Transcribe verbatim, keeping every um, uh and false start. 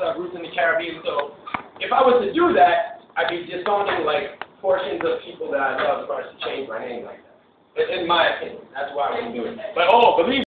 also have roots in the Caribbean. So if I was to do that, I'd be disowning like portions of people that I love if I was to change my name like that. In my opinion, that's why I wouldn't do it. But oh, believe